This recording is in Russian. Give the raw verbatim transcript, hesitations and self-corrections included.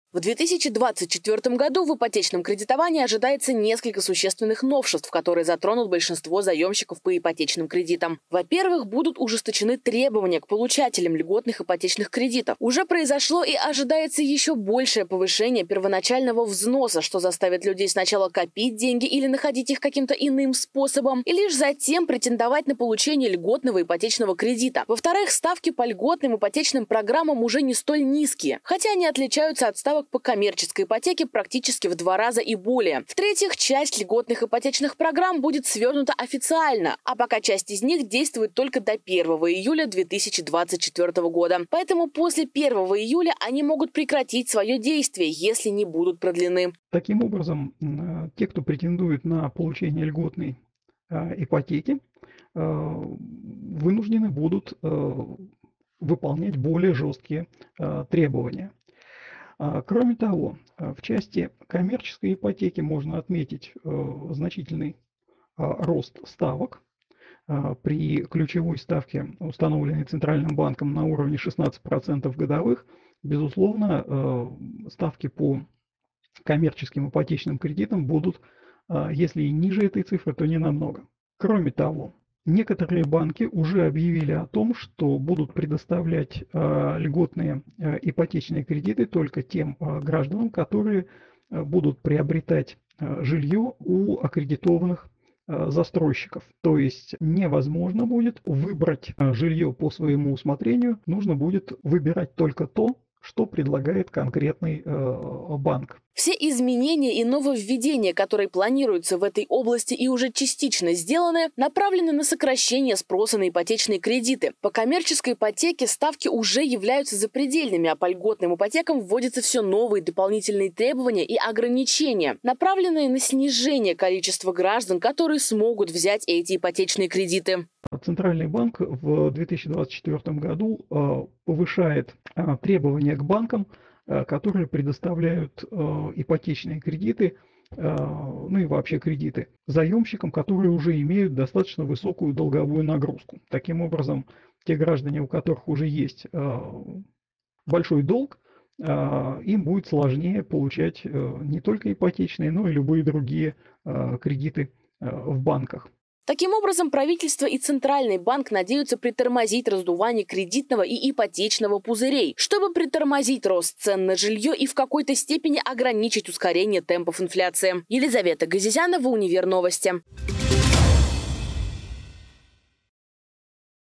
В две тысячи двадцать четвёртом году в ипотечном кредитовании ожидается несколько существенных новшеств, которые затронут большинство заемщиков по ипотечным кредитам. Во-первых, будут ужесточены требования к получателям льготных ипотечных кредитов. Уже произошло и ожидается еще большее повышение первоначального взноса, что заставит людей сначала копить деньги или находить их каким-то иным способом, и лишь затем претендовать на получение льготного ипотечного кредита. Во-вторых, ставки по льготным ипотечным программам уже не столь низкие, хотя они отличаются от ставок по коммерческой ипотеке практически в два раза и более. В-третьих, часть льготных ипотечных программ будет свернута официально, а пока часть из них действует только до первого июля две тысячи двадцать четвёртого года. Поэтому после первого июля они могут прекратить свое действие, если не будут продлены. Таким образом, те, кто претендует на получение льготной ипотеки, вынуждены будут выполнять более жесткие требования. Кроме того, в части коммерческой ипотеки можно отметить значительный рост ставок. При ключевой ставке, установленной Центральным банком на уровне шестнадцать процентов годовых, безусловно, ставки по коммерческим ипотечным кредитам будут, если и ниже этой цифры, то не намного. Кроме того, некоторые банки уже объявили о том, что будут предоставлять э, льготные э, ипотечные кредиты только тем э, гражданам, которые э, будут приобретать э, жилье у аккредитованных э, застройщиков. То есть невозможно будет выбрать э, жилье по своему усмотрению, нужно будет выбирать только то, что предлагает конкретный э, банк. Все изменения и нововведения, которые планируются в этой области и уже частично сделаны, направлены на сокращение спроса на ипотечные кредиты. По коммерческой ипотеке ставки уже являются запредельными, а по льготным ипотекам вводятся все новые дополнительные требования и ограничения, направленные на снижение количества граждан, которые смогут взять эти ипотечные кредиты. Центральный банк в две тысячи двадцать четвёртом году повышает требования к банкам, которые предоставляют ипотечные кредиты, ну и вообще кредиты, заемщикам, которые уже имеют достаточно высокую долговую нагрузку. Таким образом, те граждане, у которых уже есть большой долг, им будет сложнее получать не только ипотечные, но и любые другие кредиты в банках. Таким образом, правительство и Центральный банк надеются притормозить раздувание кредитного и ипотечного пузырей, чтобы притормозить рост цен на жилье и в какой-то степени ограничить ускорение темпов инфляции. Елизавета Газизянова, Универ Новости.